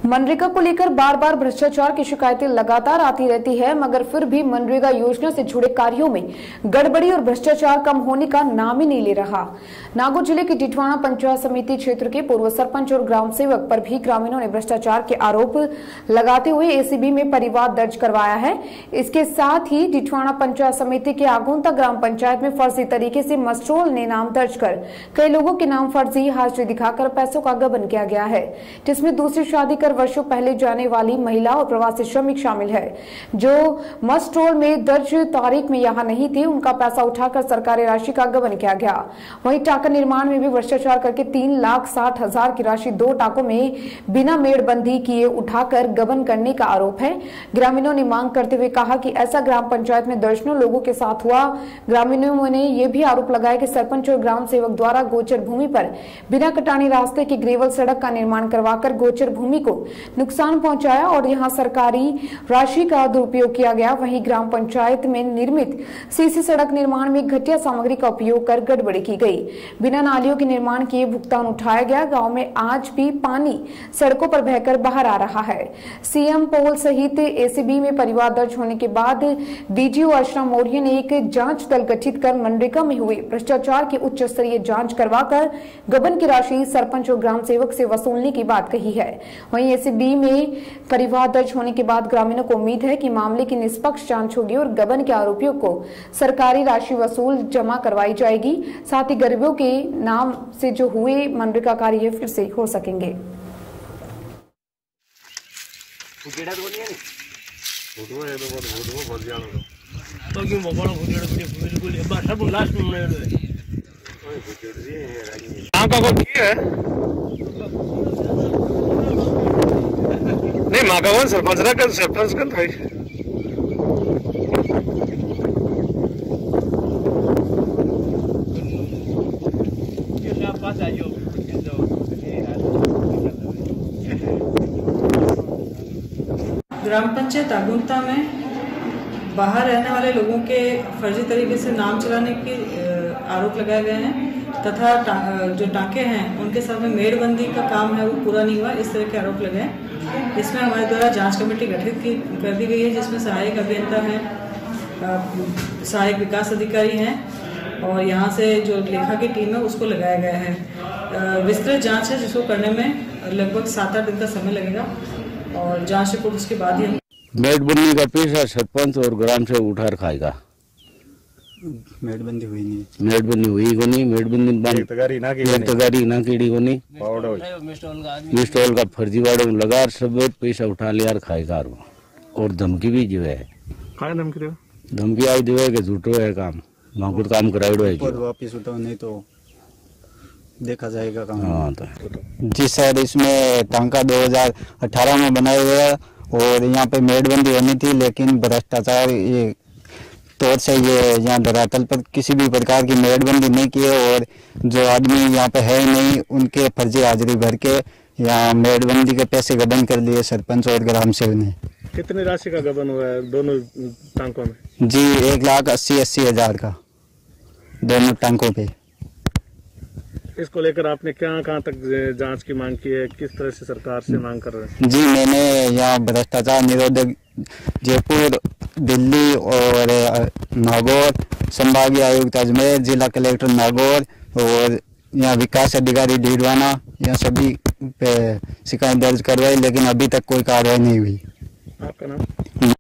मनरेगा को लेकर बार बार भ्रष्टाचार की शिकायतें लगातार आती रहती है, मगर फिर भी मनरेगा योजना से जुड़े कार्यों में गड़बड़ी और भ्रष्टाचार कम होने का नाम ही नहीं ले रहा। नागौर जिले के टिटवाना पंचायत समिति क्षेत्र के पूर्व सरपंच और ग्राम सेवक पर भी ग्रामीणों ने भ्रष्टाचार के आरोप लगाते हुए एसीबी में परिवाद दर्ज करवाया है। इसके साथ ही टिटवाना पंचायत समिति के आगोंता ग्राम पंचायत में फर्जी तरीके से मस्ट्रोल ने नाम दर्ज कर कई लोगों के नाम फर्जी हाजिरी दिखाकर पैसों का गबन किया गया है, जिसमें दूसरी शादी कर वर्षों पहले जाने वाली महिला और प्रवासी श्रमिक शामिल है, जो मस्ट्रोल में दर्ज तारीख में यहाँ नहीं थे। उनका पैसा उठाकर सरकारी राशि का गबन किया गया। वहीं टाका निर्माण में भी भ्रष्टाचार करके 3,60,000 की राशि 2 टाकों में बिना मेड़बंदी किए उठाकर गबन करने का आरोप है। ग्रामीणों ने मांग करते हुए कहा कि ऐसा ग्राम पंचायत में दर्जनों लोगों के साथ हुआ। ग्रामीणों ने यह भी आरोप लगाया कि सरपंच और ग्राम सेवक द्वारा गोचर भूमि पर बिना कटानी रास्ते की ग्रेवल सड़क का निर्माण करवाकर गोचर भूमि को नुकसान पहुंचाया और यहां सरकारी राशि का दुरुपयोग किया गया। वहीं ग्राम पंचायत में निर्मित सीसी सड़क निर्माण में घटिया सामग्री का उपयोग कर गड़बड़ी की गई। बिना नालियों के निर्माण किए भुगतान उठाया गया। गांव में आज भी पानी सड़कों पर बहकर बाहर आ रहा है। सीएम पोल सहित एसीबी में परिवाद दर्ज होने के बाद डीजीओ अर्चना मौर्य ने एक जांच दल गठित कर मनरेगा में हुए भ्रष्टाचार की उच्च स्तरीय जांच करवाकर गबन की राशि सरपंच और ग्राम सेवक से वसूलने की बात कही है। वहीं एसीबी में परिवाद दर्ज होने के बाद ग्रामीणों को उम्मीद है कि मामले की निष्पक्ष जांच होगी और गबन के आरोपियों को सरकारी राशि वसूल जमा करवाई जाएगी। साथ ही गरीबों के नाम से जो हुए मनरेगा कार्य फिर से हो सकेंगे। नहीं मागावन सरपंच सरपंच का था ग्राम पंचायत आगुंता में बाहर रहने वाले लोगों के फर्जी तरीके से नाम चलाने के आरोप लगाए गए हैं तथा जो टाके हैं उनके साथ में मेड़बंदी का काम है वो पूरा नहीं हुआ, इस तरह के आरोप लगे हैं। इसमें हमारे द्वारा जांच कमेटी गठित कर दी गई है, जिसमें सहायक अभियंता हैं, सहायक विकास अधिकारी हैं और यहाँ से जो लेखा की टीम है उसको लगाया गया है। विस्तृत जांच है जिसको करने में लगभग 7-8 दिन का समय लगेगा और जांच रिपोर्ट उसके बाद ही मेड़बंदी का पैसा सरपंच और ग्राम से उठा खाएगा। मेड़बंदी हुई नहीं, मेड़बंदी हुई को नहीं, मेड़बंदी ना कीड़ी को नहीं, मिस्टॉल का फर्जी वाड़ो लगा सब पैसा उठा लिया खाएगा। और धमकी भी जो है, धमकी आई जो है कि झूठो है काम, वहाँ काम कराइडो है, वापिस उठाओ नहीं तो देखा जाएगा काम। हाँ तो जी सर, इसमें टांका 2018 में बनाया गया और यहाँ पे मेड़बंदी होनी थी, लेकिन भ्रष्टाचार ये तौर से ये यहाँ धरातल पर किसी भी प्रकार की मेड़बंदी नहीं की है और जो आदमी यहाँ पे है नहीं उनके फर्जी हाजिरी भर के यहाँ मेड़बंदी के पैसे गबन कर लिए सरपंच और ग्राम सेवक ने। कितनी राशि का गबन हुआ है दोनों टांकों में? जी 1,80,000 का दोनों टांकों पे। इसको लेकर आपने कहाँ तक जांच की मांग की है, किस तरह से सरकार से मांग कर रहे हैं? जी मैंने यहाँ भ्रष्टाचार निरोधक जयपुर, दिल्ली और नागौर, संभागीय आयुक्त अजमेर, जिला कलेक्टर नागौर और यहाँ विकास अधिकारी टिटवाना, यहाँ सभी पे शिकायत दर्ज करवाई, लेकिन अभी तक कोई कार्रवाई नहीं हुई। आपका नाम?